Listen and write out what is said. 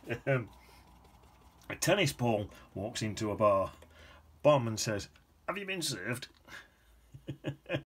A tennis ball walks into a bar. Barman says, "Have you been served?"